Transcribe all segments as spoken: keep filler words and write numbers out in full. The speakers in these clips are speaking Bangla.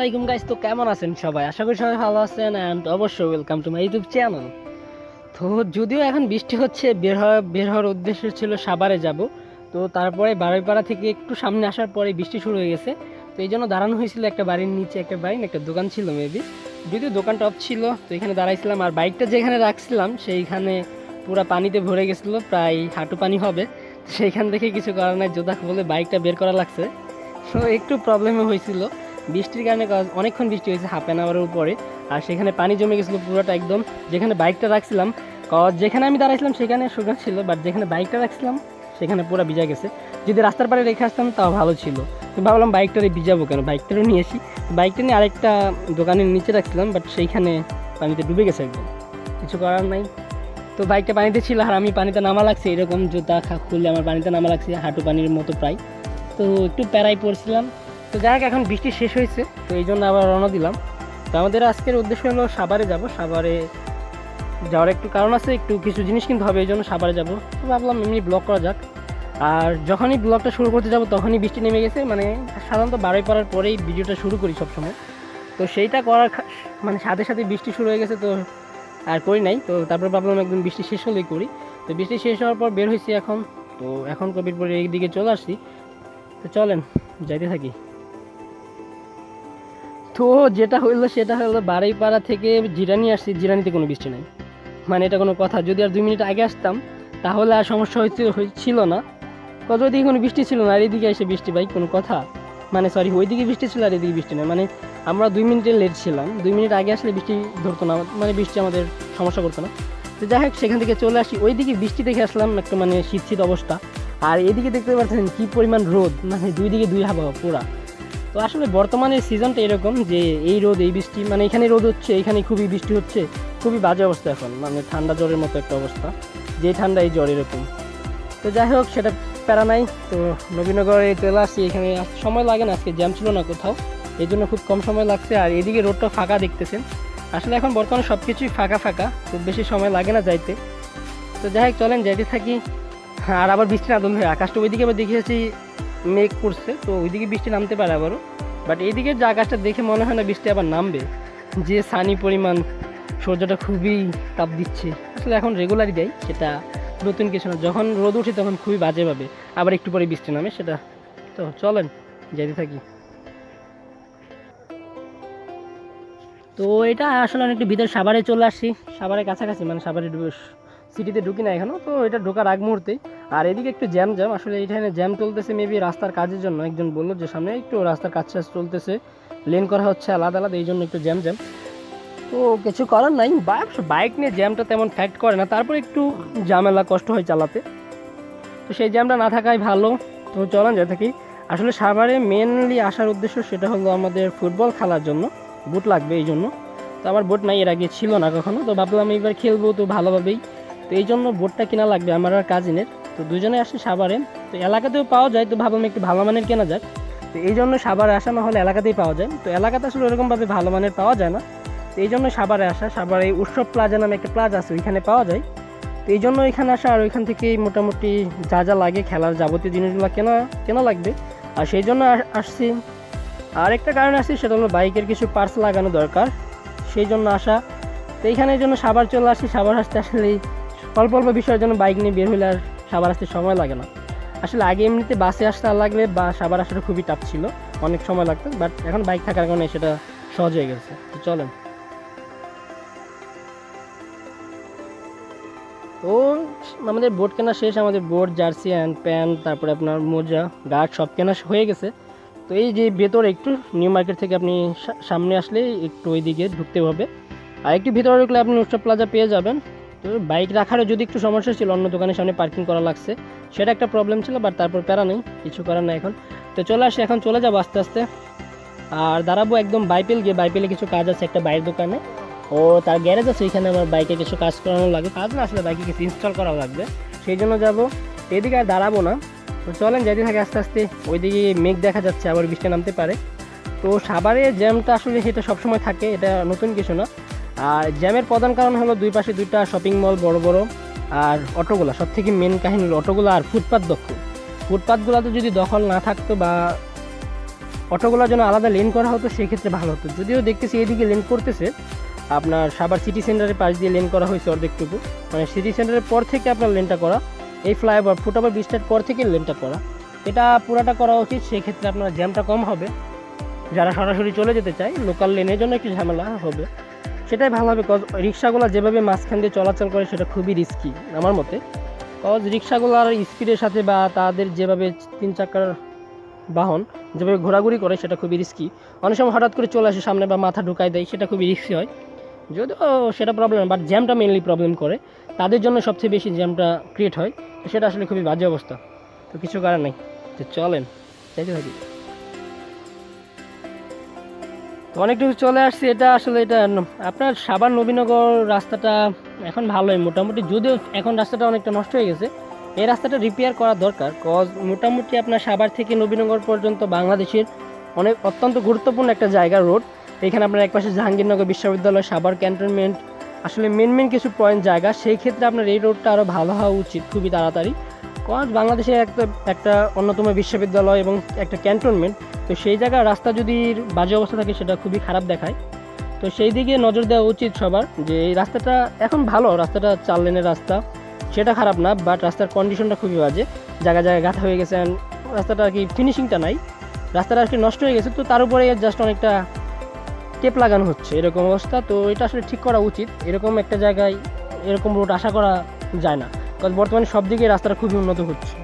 আলাইকুম গাইস, তো কেমন আছেন সবাই? আশা করি সবাই ভালো আছেন অ্যান্ড অবশ্যই welcome to my YouTube channel. তো যদিও এখন বৃষ্টি হচ্ছে, বের হওয়া বের হওয়ার উদ্দেশ্য ছিল সাভারে যাব। তো তারপরে বারুইপাড়া থেকে একটু সামনে আসার পরে বৃষ্টি শুরু হয়ে গেছে। তো এই জন্য দাঁড়ানো হয়েছিল একটা বাড়ির নিচে, একটা বাড়ি একটা দোকান ছিল মেবি, যদিও দোকানটা অফ ছিল। তো এখানে দাঁড়াইছিলাম আর বাইকটা যেখানে রাখছিলাম সেইখানে পুরো পানিতে ভরে গেছিলো, প্রায় হাঁটু পানি হবে। সেইখান থেকে কিছু করার নাই, জোদা বলে বাইকটা বের করা লাগছে। তো একটু প্রবলেমও হয়েছিল বৃষ্টির কারণে, অনেকক্ষণ বৃষ্টি হয়েছে, হাফ অ্যান আওয়ারের উপরে। আর সেখানে পানি জমে গেছিলো পুরোটা একদম। যেখানে বাইকটা রাখছিলাম, যেখানে আমি দাঁড়াইছিলাম সেখানে শুকনো ছিল, বাট যেখানে বাইকটা রাখছিলাম সেখানে পুরো ভিজা গেছে। যদি রাস্তার পাড়ে রেখে আসতাম তাও ভালো ছিল, তো ভাবলাম বাইকটারে ভিজাবো কেন, বাইকটারও নিয়ে আসি। বাইকটা নিয়ে আরেকটা দোকানের নিচে রাখছিলাম, বাট সেইখানে পানিতে ডুবে গেছে একদম, কিছু করার নাই। তো বাইকটা পানিতে ছিল আর আমি পানিতে নামা লাগছে, এরকম জুতা খা খুললে আমার পানিতে নামা লাগছে হাঁটু পানির মতো প্রায়। তো একটু প্যারাই পড়ছিলাম। তো যাই হোক, এখন বৃষ্টি শেষ হয়েছে, তো এই জন্য আবার রওনা দিলাম। তো আমাদের আজকের উদ্দেশ্য হলো সাভারে যাব। সাভারে যাওয়ার একটু কারণ আছে, একটু কিছু জিনিস কিনতে হবে, এই জন্য সাভারে যাবো। তো ভাবলাম এমনি ব্লগ করা যাক। আর যখনই ব্লগটা শুরু করতে যাব তখনই বৃষ্টি নেমে গেছে, মানে সাধারণত বারুইপাড়ার পরেই ভিডিওটা শুরু করি সবসময়। তো সেইটা করার মানে সাথে সাথে বৃষ্টি শুরু হয়ে গেছে, তো আর করি নাই। তো তারপর ভাবলাম একদম বৃষ্টি শেষ হলেই করি। তো বৃষ্টি শেষ হওয়ার পর বের হয়েছি এখন। তো এখন কবির পরে এই দিকে চলে আসছি। তো চলেন যাইতে থাকি। তো যেটা হইলো সেটা হলো বারুইপাড়া থেকে জিরানি আসছি, জিরানিতে কোনো বৃষ্টি নেই, মানে এটা কোনো কথা। যদি আর দুই মিনিট আগে আসতাম তাহলে আর সমস্যা হয়েছে হয়েছিল না। কত ওইদিকে কোনো বৃষ্টি ছিল না, আর এদিকে এসে বৃষ্টি, ভাই কোনো কথা? মানে সরি, ওইদিকে বৃষ্টি ছিল আর এদিকে বৃষ্টি নেই, মানে আমরা দুই মিনিটের লেট ছিলাম। দুই মিনিট আগে আসলে বৃষ্টি ধরতো না, মানে বৃষ্টি আমাদের সমস্যা করতো না। তো যাই হোক, সেখান থেকে চলে আসি। ওইদিকে বৃষ্টি দেখে আসলাম, একটা মানে শীত শীত অবস্থা। আর এদিকে দেখতে পাচ্ছেন কী পরিমাণ রোদ, মানে দুই দিকে দুই আবহাওয়া পুরা। তো আসলে বর্তমানে সিজনটা এরকম যে এই রোদ এই বৃষ্টি, মানে এখানে রোদ হচ্ছে এখানে খুবই বৃষ্টি হচ্ছে, খুবই বাজে অবস্থা এখন, মানে ঠান্ডা জ্বরের মতো একটা অবস্থা, যে ঠান্ডা এই জ্বর এরকম। তো যাই হোক, সেটা প্যারা নাই। তো নবীনগরে চলে আসছি, এখানে সময় লাগে না, আজকে জ্যাম ছিল না কোথাও, এই জন্য খুব কম সময় লাগছে। আর এদিকে রোডটা ফাঁকা দেখতেছেন, আসলে এখন বর্তমানে সব কিছুই ফাঁকা ফাঁকা, খুব বেশি সময় লাগে না যাইতে। তো যাই হোক, চলেন যাইতে থাকি। আর আবার বৃষ্টি না হয়ে আকাশটা ওইদিকে আবার দেখেছি মেঘ করছে, তো ওইদিকে বৃষ্টি নামতে পারে আবারও। বাট এইদিকে যে আকাশটা দেখে মনে হয় না বৃষ্টি আবার নামবে, যে সানি পরিমাণ, সূর্যটা খুবই তাপ দিচ্ছে। আসলে এখন রেগুলারই দেয়, সেটা নতুন কিছু না। যখন রোদ উঠে তখন খুবই বাজে পাবে, আবার একটু পরে বৃষ্টি নামে সেটা। তো চলেন যেতে থাকি। তো এটা আসলে অনেকটা ভিতরে সাভারে চলে আসছি, সাভারের কাছাকাছি, মানে সাভারে সিটিতে ঢুকি না এখনও। তো এটা ঢোকার আগ মুহূর্তে। আর এদিকে একটু জ্যাম জ্যাম, আসলে এখানে জ্যাম চলতেছে মেবি রাস্তার কাজের জন্য। একজন বললো যে সামনে একটু রাস্তার কাজ টাজ চলতেছে, লেন করা হচ্ছে আলাদা আলাদা, এই জন্য একটু জ্যাম জ্যাম। তো কিছু করার নাই, বাইক নিয়ে জ্যামটা তেমন ফ্যাক্ট করে না, তারপর একটু ঝামেলা কষ্ট হয় চালাতে, তো সেই জ্যামটা না থাকাই ভালো। তো চলেন যেতে থাকি। আসলে সাভারে মেনলি আসার উদ্দেশ্য সেটা হলো আমাদের ফুটবল খেলার জন্য, বুট লাগবে এই জন্য। তো আমার বুট নাই, এর আগে ছিল না কখনো, তো ভাবলাম এইবার খেলবো তো ভালোভাবেই। তো এই জন্য বুটটা কেনা লাগবে আমার আর কাজিনের। তো দুজনে আসি সাভারে, তো এলাকাতেও পাওয়া যায়, তো ভাবলাম একটু ভালো মানের কেনা যাক। তো এই জন্য সাভারে আসা, না হলে এলাকাতেই পাওয়া যায়, তো এলাকাতে আসলে ওরকমভাবে ভালো মানের পাওয়া যায় না। তো এই জন্য সাভারে আসা। সাভারে উৎসব প্লাজা নামে একটা প্লাজা আছে, ওইখানে পাওয়া যায়। তো এই জন্য এখানে আসা, আর ওইখান থেকে মোটামুটি যা যা লাগে খেলার যাবতীয় জিনিসগুলো কেনা কেনা লাগবে, আর সেই জন্য আসছি। আর একটা কারণ আসছি, সেটা হলো বাইকের কিছু পার্টস লাগানো দরকার, সেই জন্য আসা। তো এইখানে এই জন্য সাভার চলে আসি। সাভার আসতে আসলে অল্প অল্প বিষয়ের জন্য বাইক নিয়ে বের হলে আর সাভার আসতে সময় লাগে না। আসলে আগে এমনিতে বাসে আসতে আর লাগলে বা সাভার আসাটা খুবই টাফ ছিল, অনেক সময় লাগতো, বাট এখন বাইক থাকার কারণে সেটা সহজ হয়ে গেছে। তো চলেন। তো আমাদের বোট কেনা শেষ, আমাদের বোট, জার্সি অ্যান্ড প্যান্ট, তারপরে আপনার মোজা, গার্ড সব কেনা হয়ে গেছে। তো এই যে ভেতরে একটু নিউ মার্কেট থেকে আপনি সামনে আসলে একটু ওই দিকে ঢুকতে হবে, আর একটু ভিতরে ঢুকলে আপনি উৎসব প্লাজা পেয়ে যাবেন। তো বাইক রাখারও যদি একটু সমস্যা ছিল, অন্য দোকানের সামনে পার্কিং করা লাগছে, সেটা একটা প্রবলেম ছিল, বাট তারপর প্যারা নেই, কিছু করার নেই এখন। তো চলে আসি, এখন চলে যাবো আস্তে আস্তে। আর দাঁড়াবো একদম বাইপেল গিয়ে, বাইপেলে কিছু কাজ আছে একটা বাইরের দোকানে, ও তার গ্যারেজ আছে, এখানে আমার বাইকে কিছু কাজ করানো লাগবে, কাজ না আসলে বাইকে কিছু ইনস্টল করা লাগবে, সেই জন্য যাবো। এদিকে আর দাঁড়াবো না, তো চলেন যেতে থাকে আস্তে আস্তে। ওইদিকে মেঘ দেখা যাচ্ছে, আবার বৃষ্টি নামতে পারে। তো সাভারে জ্যামটা আসলে সেটা সবসময় থাকে, এটা নতুন কিছু না। আর জ্যামের প্রধান কারণ হলো দুই পাশে দুইটা শপিং মল বড় বড়, আর অটোগুলা, সব থেকে মেন কাহিনী হলো অটোগুলো আর ফুটপাত দখল। ফুটপাতগুলোতে যদি দখল না থাকতো বা অটোগুলোর জন্য আলাদা লেন করা হতো সেক্ষেত্রে ভালো হতো। যদিও দেখতেছি এদিকে লেন করতেছে, আপনার সাভার সিটি সেন্টারের পাশ দিয়ে লেন করা হয়েছে অর্ধেকটুকু, মানে সিটি সেন্টারের পর থেকে আপনার লেনটা করা, এই ফ্লাইওভার ফুটওভার ব্রিজটার পর থেকে লেনটা করা, এটা পুরাটা করা উচিত। সেক্ষেত্রে আপনার জ্যামটা কম হবে, যারা সরাসরি চলে যেতে চায় লোকাল লেনের জন্য একটু ঝামেলা হবে, সেটাই ভালো হবে। কজ রিক্সাগুলো যেভাবে মাঝখান দিয়ে চলাচল করে সেটা খুবই রিস্কি আমার মতে। কজ রিক্সাগুলোর স্পিডের সাথে বা তাদের যেভাবে তিন চাকার বাহন যেভাবে ঘোরাঘুরি করে সেটা খুবই রিস্কি। অনেক সময় হঠাৎ করে চলে আসে সামনে বা মাথা ঢুকাই দেয়, সেটা খুবই রিস্কি হয়। যদিও সেটা প্রবলেম, বাট জ্যামটা মেনলি প্রবলেম করে, তাদের জন্য সবচেয়ে বেশি জ্যামটা ক্রিয়েট হয়। তো সেটা আসলে খুবই বাজে অবস্থা। তো কিছু করার নেই, তো চলেন চাইতে থাকি। তো অনেকটুকু চলে আসছি। এটা আসলে এটা আপনার সাভার নবীনগর রাস্তাটা এখন ভালোই মোটামুটি, যদিও এখন রাস্তাটা অনেকটা নষ্ট হয়ে গেছে। এই রাস্তাটা রিপেয়ার করা দরকার। কজ মোটামুটি আপনার সাভার থেকে নবীনগর পর্যন্ত বাংলাদেশের অনেক অত্যন্ত গুরুত্বপূর্ণ একটা জায়গা রোড। এখানে আপনার একপাশে জাহাঙ্গীরনগর বিশ্ববিদ্যালয়, সাভার ক্যান্টনমেন্ট, আসলে মেন মেন কিছু পয়েন্ট জায়গা। সেই ক্ষেত্রে আপনার এই রোডটা আরও ভালো হওয়া উচিত খুবই তাড়াতাড়ি। কজ বাংলাদেশের একটা একটা অন্যতম বিশ্ববিদ্যালয় এবং একটা ক্যান্টনমেন্ট, তো সেই জায়গার রাস্তা যদি বাজে অবস্থা থাকে সেটা খুবই খারাপ দেখায়। তো সেই দিকে নজর দেওয়া উচিত সবার, যে এই রাস্তাটা এখন ভালো, রাস্তাটা চার লেনের রাস্তা, সেটা খারাপ না, বাট রাস্তার কন্ডিশনটা খুবই বাজে, জায়গায় জায়গায় গাঁথা হয়ে গেছে, রাস্তাটা আর কি ফিনিশিংটা নাই, রাস্তাটা আর কি নষ্ট হয়ে গেছে। তো তার উপরে জাস্ট অনেকটা টেপ লাগানো হচ্ছে এরকম অবস্থা। তো এটা আসলে ঠিক করা উচিত। এরকম একটা জায়গায় এরকম রোড আশা করা যায় না, কারণ বর্তমানে সব দিকে রাস্তাটা খুবই উন্নত হচ্ছে।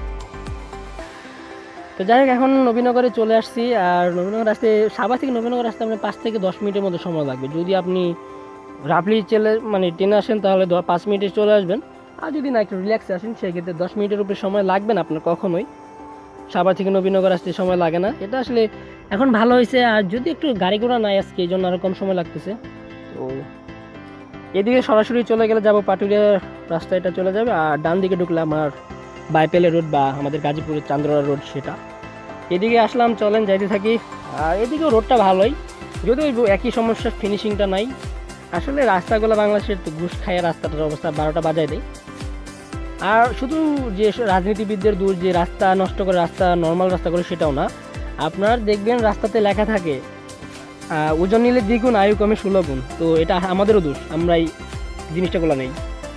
তো যাই হোক, এখন নবীনগরে চলে আসছি। আর নবীনগর রাস্তায় সাভার থেকে নবীনগর রাস্তায় আপনার পাঁচ থেকে দশ মিনিটের মতো সময় লাগবে। যদি আপনি রাফলি চলে মানে ট্রেনে আসেন তাহলে পাঁচ মিনিটে চলে আসবেন, আর যদি না একটু রিল্যাক্সে আসেন সেক্ষেত্রে দশ মিনিটের উপরে সময় লাগবে না আপনার কখনোই। সাভার থেকে নবীনগর আসতে সময় লাগে না, এটা আসলে এখন ভালো হয়েছে। আর যদি একটু গাড়ি ঘোড়া নাই আজকে, এই জন্য আরও কম সময় লাগতেছে। তো এদিকে সরাসরি চলে গেলে যাবো পাটুরিয়া রাস্তা, এটা চলে যাবে। আর ডান দিকে ঢুকলে আমার বাইপেলে রোড বা আমাদের গাজীপুরের চান্দ্রা রোড, সেটা এদিকে আসলাম। চলেন যাইতে থাকি। আর এদিকেও রোডটা ভালোই, যদিও একই সমস্যা, ফিনিশিংটা নাই। আসলে রাস্তাগুলো বাংলাদেশের ঘুষ খাইয়া রাস্তাটার অবস্থা বারোটা বাজায় দেয়। আর শুধু যে রাজনীতিবিদদের দূর যে রাস্তা নষ্ট করে, রাস্তা নর্মাল রাস্তা করে, সেটাও না। আপনার দেখবেন রাস্তাতে লেখা থাকে ওজন নিলে দ্বিগুণ, আয়ু কমে ষোলো গুণ। তো এটা আমাদেরও দোষ, আমরাই জিনিসটাগুলো নেই।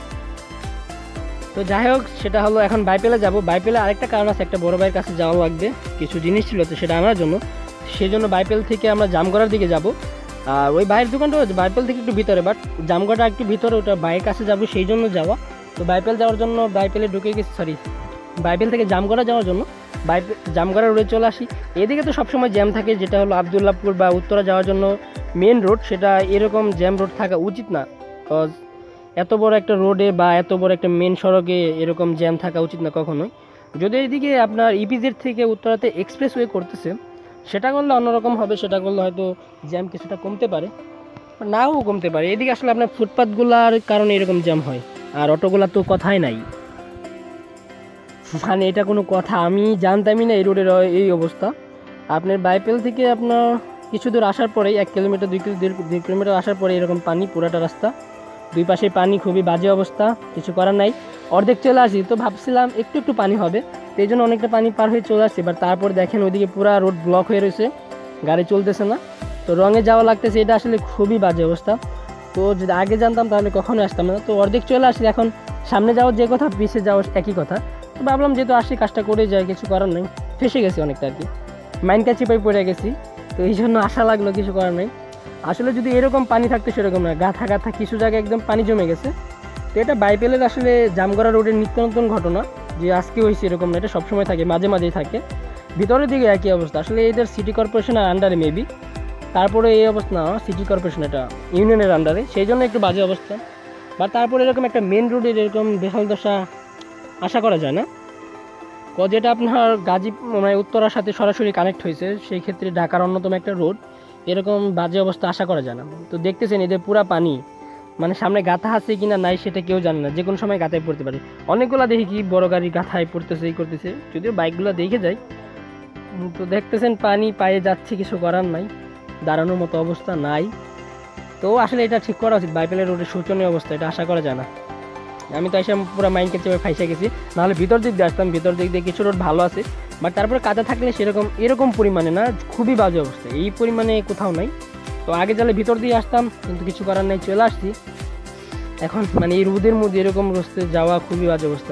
তো যাই হোক, সেটা হলো এখন বাইপেলে যাব। বাইপেলে আরেকটা কারণ আছে, একটা বড় ভাইয়ের কাছে যাওয়া লাগবে, কিছু জিনিস ছিল তো সেটা আনার জন্য। সেই জন্য বাইপেল থেকে আমরা জামগড়ার দিকে যাব। আর ওই ভাইয়ের দোকানটা বাইপেল থেকে একটু ভিতরে, বাট জামগড়া একটু ভিতরে, ওটা ভাইয়ের কাছে যাবো সেই জন্য যাওয়া। তো বাইপেল যাওয়ার জন্য বাইপেলে ঢুকে গেছি, সরি বাইপেল থেকে জামগড়া যাওয়ার জন্য বাইপেল জামগড়া রোডে চলে আসি। এদিকে তো সবসময় জ্যাম থাকে, যেটা হলো আবদুল্লাহপুর বা উত্তরা যাওয়ার জন্য মেন রোড, সেটা এরকম জ্যাম রোড থাকা উচিত না। কজ এত বড় একটা রোডে বা এত বড় একটা মেন সড়কে এরকম জ্যাম থাকা উচিত না কখনোই। যদি এইদিকে আপনার ইপিজেড থেকে উত্তরাতে এক্সপ্রেসওয়ে করতেছে, সেটা করলে অন্যরকম হবে, সেটা করলে হয়তো জ্যাম কিছুটা কমতে পারে, নাও কমতে পারে। এদিকে আসলে আপনার ফুটপাথগুলার কারণে এরকম জ্যাম হয়, আর অটোগুলা তো কথাই নাই, মানে এটা কোনো কথা, আমি জানতামই না এই রোডের এই অবস্থা। আপনার বাইপেল থেকে আপনার কিছু দূর আসার পরেই এক কিলোমিটার দুই দুই কিলোমিটার আসার পরে এরকম পানি, পুরাটা রাস্তা দুই পাশে পানি, খুবই বাজে অবস্থা, কিছু করার নাই। অর্ধেক চলে আসি, তো ভাবছিলাম একটু একটু পানি হবে, তো এই জন্য অনেকটা পানি পার হয়ে চলে আসছে। এবার তারপর দেখেন ওইদিকে পুরো রোড ব্লক হয়ে রয়েছে, গাড়ি চলতেছে না, তো রঙে যাওয়া লাগতেছে, এটা আসলে খুবই বাজে অবস্থা। তো যদি আগে জানতাম তাহলে কখনোই আসতাম না। তো অর্ধেক চলে আসি, এখন সামনে যাওয়ার যে কথা পিছিয়ে যাওয়ার একই কথা। তো ভাবলাম যেহেতু আসি কাজটা করে যাই, কিছু করার নেই, ফেসে গেছি অনেকটা আর কি, মাইন কাছে পাই পড়ে গেছি, তো এই জন্য আশা লাগলো, কিছু করার নেই। আসলে যদি এরকম পানি থাকতো সেরকম না, গাথা গাথা কিছু জায়গায় একদম পানি জমে গেছে। তো এটা বাইপেলের আসলে জামগড়া রোডের নিত্য নতুন ঘটনা, যে আজকে হয়েছে এরকম না, এটা সবসময় থাকে, মাঝে মাঝেই থাকে। ভিতরের দিকে একই অবস্থা, আসলে এদের সিটি কর্পোরেশনের আন্ডারে মেবি, তারপরে এই অবস্থা না, সিটি কর্পোরেশন এটা ইউনিয়নের আন্ডারে, সেই জন্য একটু বাজে অবস্থা। বা তারপরে এরকম একটা মেন রোডের এরকম বেহাল দশা আশা করা যায় না। যেটা আপনার গাজী মানে উত্তরার সাথে সরাসরি কানেক্ট হয়েছে, সেই ক্ষেত্রে ঢাকার অন্যতম একটা রোড, এরকম বাজে অবস্থা আশা করা যায় না। তো দেখতেছেন এদের পুরা পানি, মানে সামনে গাথা আছে কিনা নাই সেটা কেউ জানে না, যে কোনো সময় গাথায় পড়তে পারে। অনেকগুলো দেখি কি বড় গাড়ি গাথায় পড়তেছে, এই করতেছে, যদিও বাইকগুলো দেখে যায়। তো দেখতেছেন পানি পায়ে যাচ্ছে, কিছু করার নাই, দাঁড়ানোর মতো অবস্থা নাই। তো আসলে এটা ঠিক করা উচিত, বাইপেলের রোডের শোচনীয় অবস্থা, এটা আশা করা যায় না। আমি তো এসে পুরো মাইন্ডকে চেপে ফাইসে গেছি, নাহলে ভিতর দিক দিয়ে আসতাম, ভিতর দিক দিয়ে কিছু রোড ভালো আছে, বাট তারপরে কাদা থাকলে সেরকম এরকম পরিমাণে না, খুবই বাজে অবস্থা, এই পরিমাণে কোথাও নাই। তো আগে জালে ভিতর দিয়ে আসতাম, কিন্তু কিছু করার নেই, চলে আসছি। এখন মানে এই রোদের মধ্যে এরকম রাস্তায় যাওয়া খুবই বাজে অবস্থা।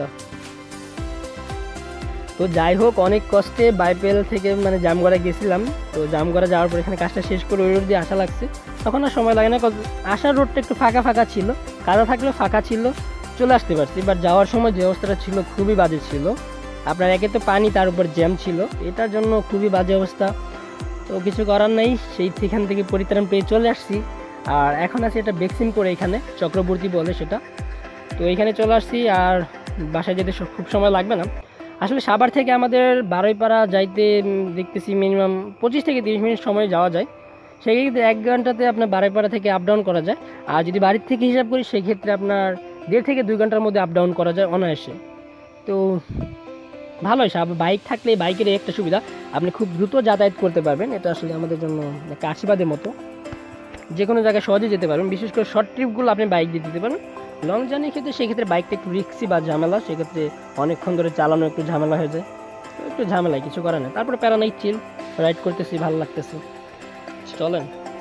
তো যাই হোক, অনেক কষ্টে বাইপেল থেকে মানে জামগড়া গেছিলাম। তো জামগড়া যাওয়ার পর এখানে কাজটা শেষ করে ওই রোড দিয়ে আসা লাগছে। তখন আর সময় লাগে না, আসার রোডটা একটু ফাঁকা ফাঁকা ছিল, কাদা থাকলেও ফাঁকা ছিল, চলে আসতে পারছি। বাট যাওয়ার সময় যে অবস্থাটা ছিল খুবই বাজে ছিল। আপনার একে তো পানি, তার উপর জ্যাম ছিল, এটার জন্য খুবই বাজে অবস্থা। তো কিছু করার নেই, সেই সেখান থেকে পরিত্রাণ পেয়ে চলে আসছি। আর এখন আছি এটা ভ্যাকসিন করে, এখানে চক্রবর্তী বলে সেটা। তো এইখানে চলে আসছি, আর বাসায় যেতে খুব সময় লাগবে না। আসলে সাভার থেকে আমাদের বারুইপাড়া যাইতে দেখতেছি মিনিমাম পঁচিশ থেকে তিরিশ মিনিট সময় যাওয়া যায়। সেই ক্ষেত্রে এক ঘন্টাতে আপনার বারুইপাড়া থেকে আপ ডাউন করা যায়। আর যদি বাড়ির থেকে হিসাব করি সেই ক্ষেত্রে আপনার দেড় থেকে দুই ঘন্টার মধ্যে আপ ডাউন করা যায় অনায়াসে। তো ভালোই, বাইক থাকলে বাইকের একটা সুবিধা, আপনি খুব দ্রুত যাতায়াত করতে পারবেন। এটা আসলে আমাদের জন্য একটা আশীর্বাদের মতো, যে কোনো জায়গায় সহজে যেতে পারবেন। বিশেষ করে শর্ট ট্রিপগুলো আপনি বাইক দিয়ে দিতে পারেন। লং জার্নির ক্ষেত্রে সেক্ষেত্রে বাইকটা একটু রিস্কি বা ঝামেলা, সেক্ষেত্রে অনেকক্ষণ ধরে চালানো একটু ঝামেলা হয়ে যায়। তো একটু ঝামেলায় কিছু করার নেই, তারপরে প্যারা নাই, চিল রাইড করতেছি, ভালো লাগতেছে, চলেন।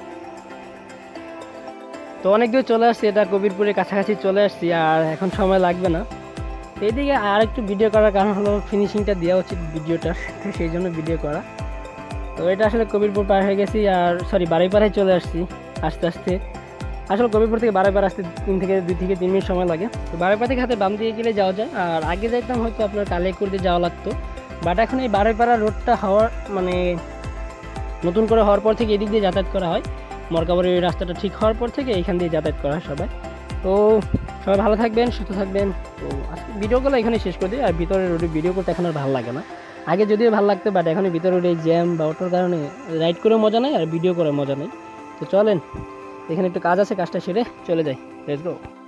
তো অনেক দূর চলে আসছি, এটা কবিরপুরের কাছাকাছি চলে আসছি, আর এখন সময় লাগবে না। এইদিকে আর একটু ভিডিও করার কারণ হলো ফিনিশিংটা দেওয়া উচিত ভিডিওটা, তো সেই জন্য ভিডিও করা। তো এটা আসলে কবিরপুর পার হয়ে গেছি, আর সরি বারুইপাড়ায় চলে আসছি আস্তে আস্তে। আসলে কবিরপুর থেকে বারুইপাড়া আসতে তিন থেকে দুই থেকে তিন মিনিট সময় লাগে। তো বারুইপাড়া থেকে হাতে বাম দিয়ে গেলে যাওয়া যায়, আর আগে যাইতাম হয়তো আপনার কালিয়াকৈর দিয়ে যাওয়া লাগতো। বাট এখন এই বারুইপাড়া রোডটা হওয়ার মানে নতুন করে হওয়ার পর থেকে এদিক দিয়ে যাতায়াত করা হয়। মরকাবাড়ির রাস্তাটা ঠিক হওয়ার পর থেকে এখান দিয়ে যাতায়াত করা হয় সবাই। তো সবাই ভালো থাকবেন, সুস্থ থাকবেন। তো আজকে ভিডিওগুলো এখানে শেষ করে দিই। আর ভিতরে রোডে ভিডিও করতে এখন আর ভালো লাগে না, আগে যদিও ভালো লাগতো, বাট এখন ভিতরে রোডে জ্যাম বা অটোর কারণে রাইড করে মজা নেই আর ভিডিও করে মজা নেই। তো চলেন, এখানে একটু কাজ আছে, কাজটা সেরে চলে যাই, লেটস গো।